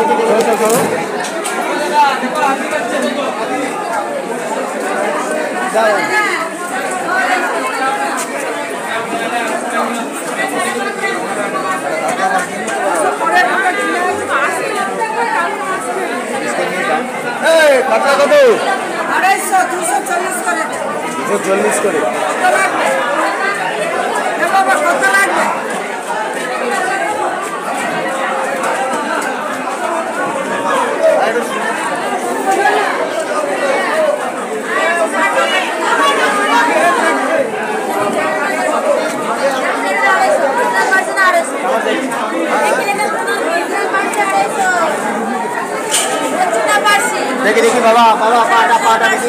কাঁচা কত? 250, 240 করে। 240 করে। কত লাগবে? দেখি দেখি বাবা বাবা পাটা দেখি।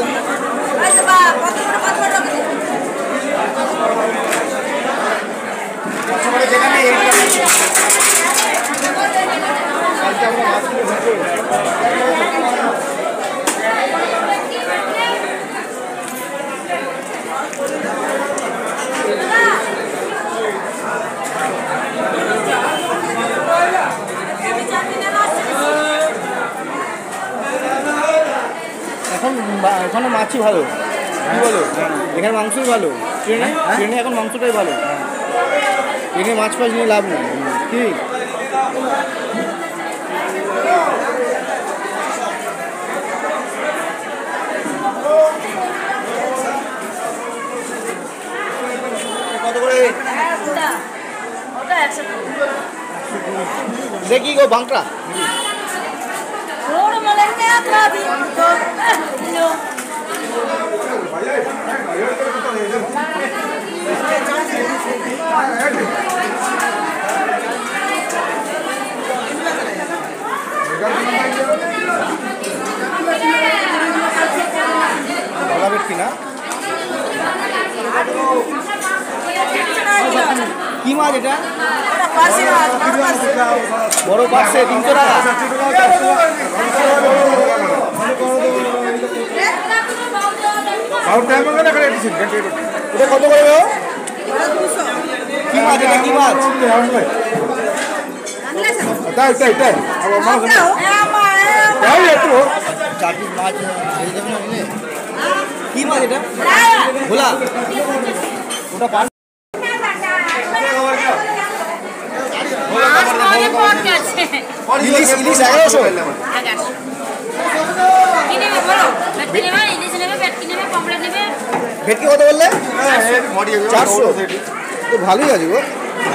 এখানে মাছই ভালো, কি বলো? এখানে মাংসই ভালো, ট্রেনে এখন মাংসটাই ভালো। ট্রেনে মাছ ফাছ নিয়ে লাভ নেই, কি? কত করে? দেখি গো বাংলা কি না কি মাছ এটা? বড় পাশে 300 টাকা। ওটা কত করে গো? কি মাছ এটা? কি মাছ? কি মাছ এটা? ভোলা ওটা ইলিশ 1100। ভেটকি কত বললে? 400। তো ভালোই আছে গো,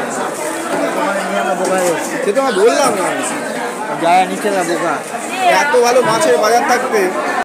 সে তো আমি বললাম না, যায় নিচে না বোকা। এত ভালো মাছের বাজার থাকবে।